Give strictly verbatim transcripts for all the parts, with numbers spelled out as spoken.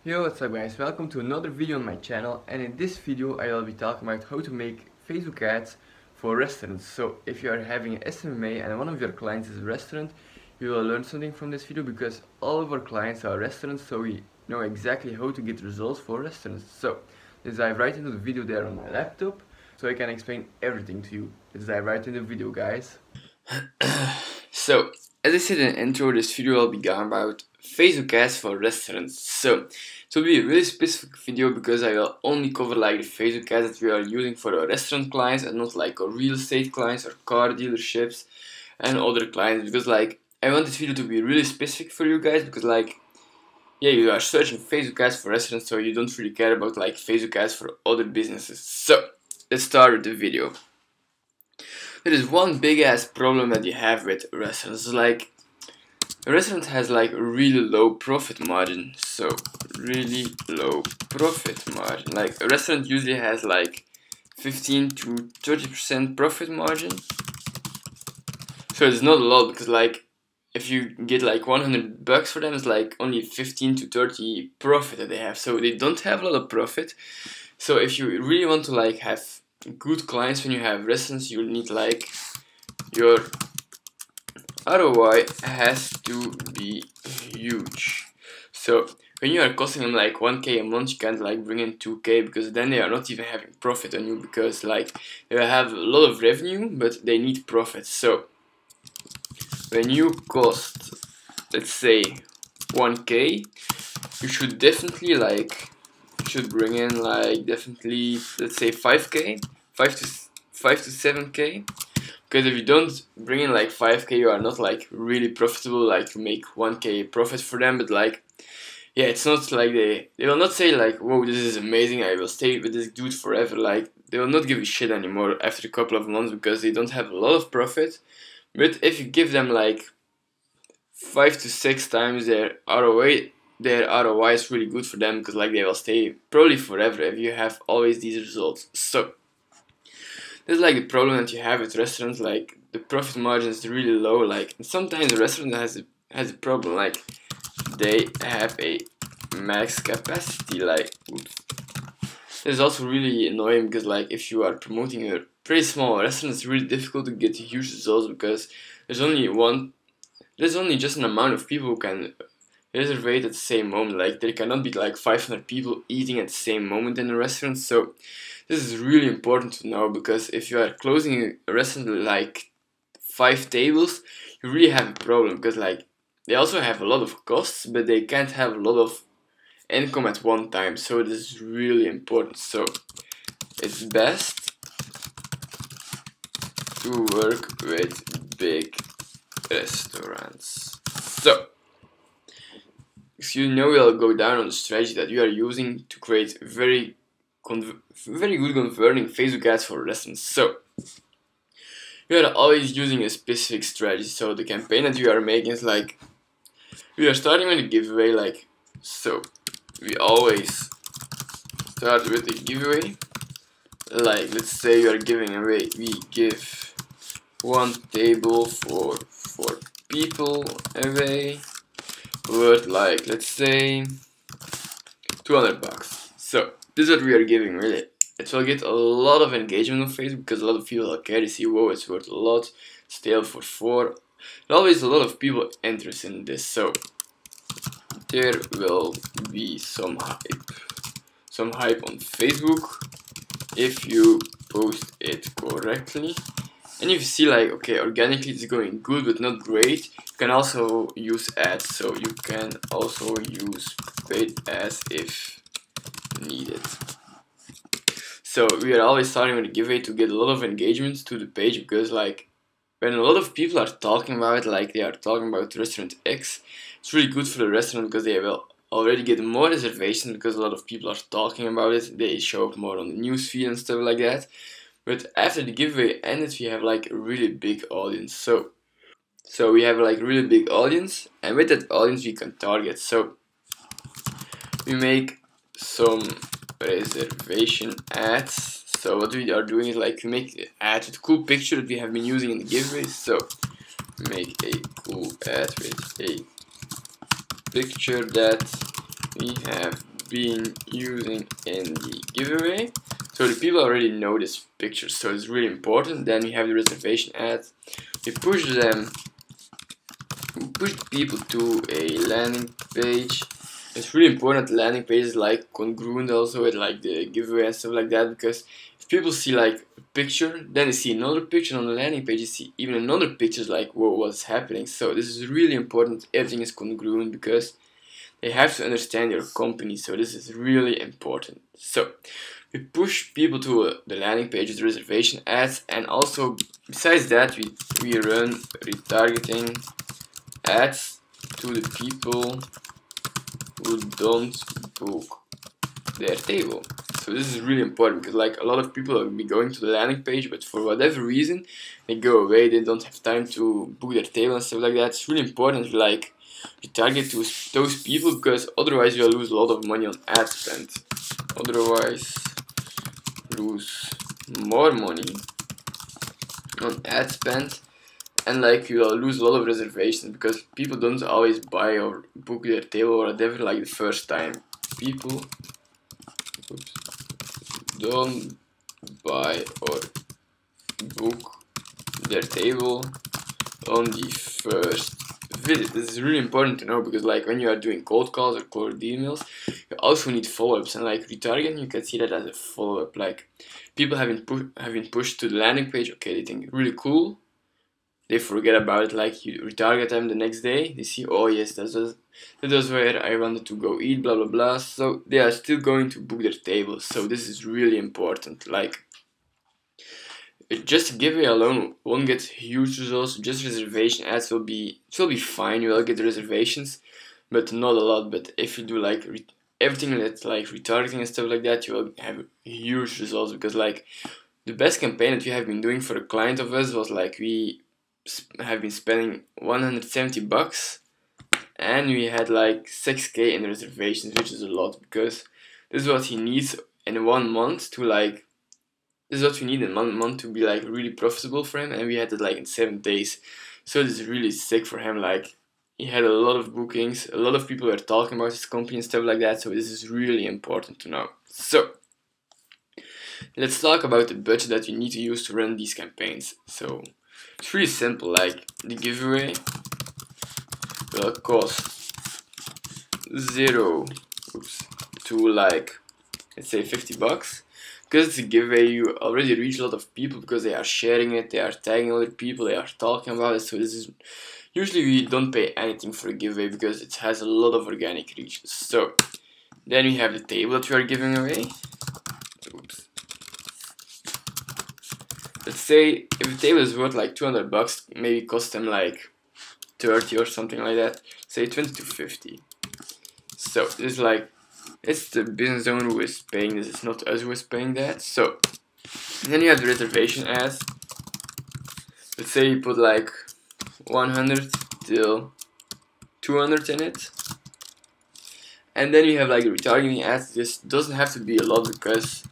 Yo, what's up guys, welcome to another video on my channel, and in this video I will be talking about how to make Facebook ads for restaurants. So if you are having an S M M A and one of your clients is a restaurant, you will learn something from this video because all of our clients are restaurants, so we know exactly how to get results for restaurants. So let's dive right into the video there on my laptop so I can explain everything to you. Let's dive right into the video, guys. So, as I said in the intro, this video will be going about Facebook ads for restaurants. So, it will be a really specific video because I will only cover like the Facebook ads that we are using for our restaurant clients and not like our real estate clients or car dealerships and other clients, because like I want this video to be really specific for you guys, because like yeah, you are searching Facebook ads for restaurants, so you don't really care about like Facebook ads for other businesses. So, let's start with the video. There is one big ass problem that you have with restaurants. Like, a restaurant has like a really low profit margin. So, really low profit margin. Like, a restaurant usually has like fifteen to thirty percent profit margin. So, it's not a lot because, like, if you get like one hundred bucks for them, it's like only fifteen to thirty profit that they have. So, they don't have a lot of profit. So, if you really want to like have good clients when you have restaurants, you need like your R O I has to be huge. So when you are costing them like one K a month, you can't like bring in two K, because then they are not even having profit on you, because like they have a lot of revenue but they need profit. So when you cost, let's say, one K, you should definitely like should bring in like definitely, let's say, five K, five to five to seven K, because if you don't bring in like five K, you are not like really profitable. Like, you make one K profit for them, but like yeah, it's not like they they will not say like, whoa, this is amazing, I will stay with this dude forever. Like, they will not give a shit anymore after a couple of months because they don't have a lot of profit. But if you give them like five to six times their R O I, their R O I is really good for them, because like they will stay probably forever if you have always these results. So that's like the problem that you have with restaurants. Like, the profit margin is really low. Like, sometimes a restaurant has a, has a problem, like they have a max capacity. Like, oops. This is also really annoying because like if you are promoting a pretty small restaurant, it's really difficult to get huge results, because there's only one there's only just an amount of people who can reserve at the same moment. Like, there cannot be like five hundred people eating at the same moment in a restaurant. So this is really important to know, because if you are closing a restaurant with like five tables, you really have a problem, because like they also have a lot of costs, but they can't have a lot of income at one time. So this is really important. So it's best to work with big restaurants. So you know, we'll go down on the strategy that you are using to create very very good converting Facebook ads for restaurants. So you are always using a specific strategy. So the campaign that you are making is like, we are starting with a giveaway. Like, so we always start with a giveaway. Like, let's say you are giving away, we give one table for four people away, worth like, let's say, two hundred bucks. So this is what we are giving, really. It will get a lot of engagement on Facebook, because a lot of people will care to see, whoa, it's worth a lot, stale for four. There's always a lot of people interested in this. So there will be some hype some hype on Facebook if you post it correctly. And if you see like, okay, organically it's going good but not great, you can also use ads. So you can also use paid ads if needed. So we are always starting with a giveaway to get a lot of engagements to the page, because like when a lot of people are talking about it, like they are talking about restaurant X, it's really good for the restaurant, because they will already get more reservations because a lot of people are talking about it. They show up more on the newsfeed and stuff like that. But after the giveaway ended, we have like a really big audience. So, so we have like a really big audience, and with that audience we can target. So we make some reservation ads. So what we are doing is like, we make ads with cool picture that we have been using in the giveaways. So make a cool ad with a picture that we have being using in the giveaway. So the people already know this picture, so it's really important. Then we have the reservation ads. We push them, we push people to a landing page. It's really important that landing pages like congruent also with like the giveaway and stuff like that, because if people see like a picture, then they see another picture on the landing page, you see even another picture, like whoa, what's happening. So this is really important, everything is congruent, because they have to understand your company, so this is really important. So we push people to uh, the landing page with reservation ads, and also besides that we, we run retargeting ads to the people who don't book their table. So this is really important, because like a lot of people will be going to the landing page, but for whatever reason they go away, they don't have time to book their table and stuff like that. It's really important like you target to those people, because otherwise you'll lose a lot of money on ad spend. Otherwise lose more money on ad spend, and like you will lose a lot of reservations, because people don't always buy or book their table or whatever like the first time. People oops, don't buy or book their table on the first visit. This is really important to know, because like when you are doing cold calls or cold emails, you also need follow-ups, and like retargeting, you can see that as a follow-up. Like people have been, pu have been pushed to the landing page, okay, they think really cool, they forget about it, like you retarget them the next day, they see, oh yes, that was, that was where I wanted to go eat, blah blah blah, so they are still going to book their table. So this is really important. Like just giveaway alone won't get huge results, just reservation ads will be, it will be fine, you will get reservations, but not a lot. But if you do like re everything that's like retargeting and stuff like that, you will have huge results, because like the best campaign that we have been doing for a client of us was like we have been spending one hundred seventy bucks and we had like six K in reservations, which is a lot, because this is what he needs in one month to like, this is what we need in one month to be like really profitable for him, and we had it like in seven days. So this is really sick for him. Like he had a lot of bookings, a lot of people were talking about his company and stuff like that, so this is really important to know. So let's talk about the budget that you need to use to run these campaigns. So it's really simple. Like the giveaway will cost zero oops, to like, let's say fifty bucks. Because it's a giveaway, you already reach a lot of people, because they are sharing it, they are tagging other people, they are talking about it. So this is, usually we don't pay anything for a giveaway, because it has a lot of organic reach. So then we have the table that we are giving away. Oops. Let's say if the table is worth like two hundred bucks, maybe cost them like thirty or something like that. Say twenty to fifty. So this is like, it's the business owner who is paying this, it's not us who is paying that. So then you have the reservation ads. Let's say you put like one hundred till two hundred in it. And then you have like the retargeting ads. This doesn't have to be a lot, because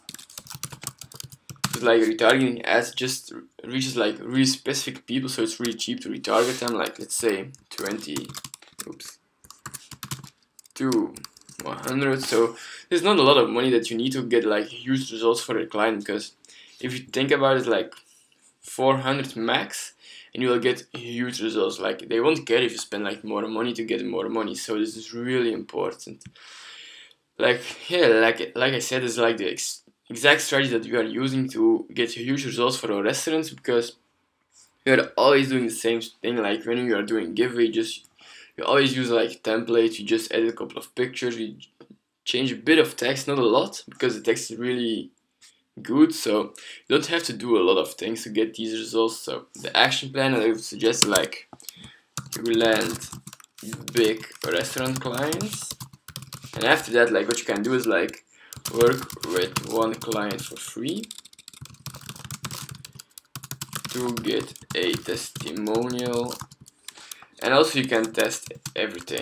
like retargeting ads just reaches like really specific people, so it's really cheap to retarget them. Like let's say twenty oops to one hundred. So there's not a lot of money that you need to get like huge results for a client, because if you think about it, like four hundred max and you will get huge results. Like they won't care if you spend like more money to get more money. So this is really important. Like yeah, like like I said, it's like the ex exact strategy that we are using to get huge results for our restaurants, because we are always doing the same thing. Like when you are doing giveaway, just you always use like templates, you just add a couple of pictures, we change a bit of text, not a lot, because the text is really good, so you don't have to do a lot of things to get these results. So the action plan I would suggest, like you land big restaurant clients, and after that, like what you can do is like work with one client for free to get a testimonial, and also you can test everything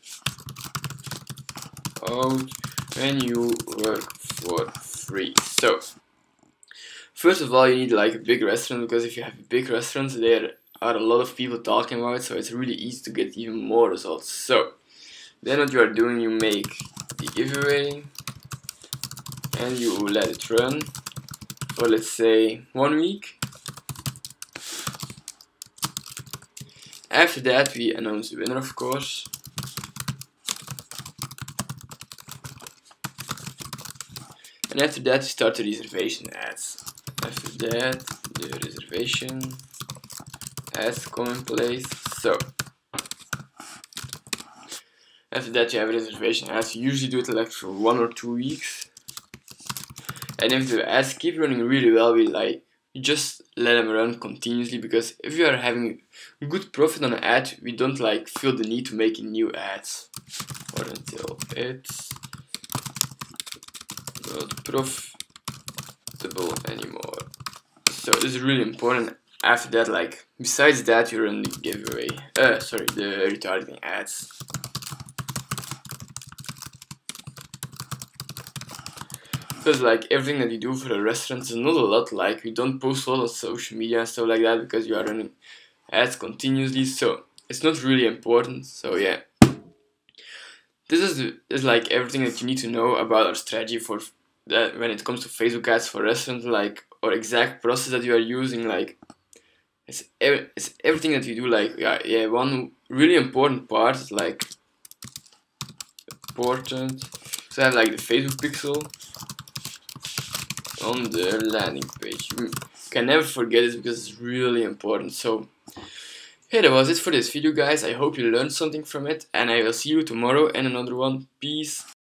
out when you work for free. So first of all, you need like a big restaurant, because if you have big restaurants, there are a lot of people talking about it, so it's really easy to get even more results. So then what you are doing, you make the giveaway, and you let it run for, let's say, one week. After that we announce the winner, of course. And after that we start the reservation ads. After that the reservation ads come in place. So after that you have a reservation ads. You usually do it like for one or two weeks. And if the ads keep running really well, we like you just let them run continuously, because if you are having good profit on an ad, we don't like feel the need to make new ads or until it's not profitable anymore. So this is really important. After that, like besides that, you run the giveaway. Uh, sorry, the retargeting ads. Because like everything that you do for the restaurants is not a lot. Like we don't post a lot on social media and stuff like that, because you are running ads continuously. So it's not really important. So yeah, this is the, is like everything that you need to know about our strategy for that when it comes to Facebook ads for restaurants. Like our exact process that you are using. Like it's ev it's everything that you do. Like yeah, yeah. One really important part is like important. So I have like the Facebook pixel on the landing page. You can never forget it because it's really important. So yeah, that was it for this video, guys. I hope you learned something from it, and I will see you tomorrow in another one. Peace.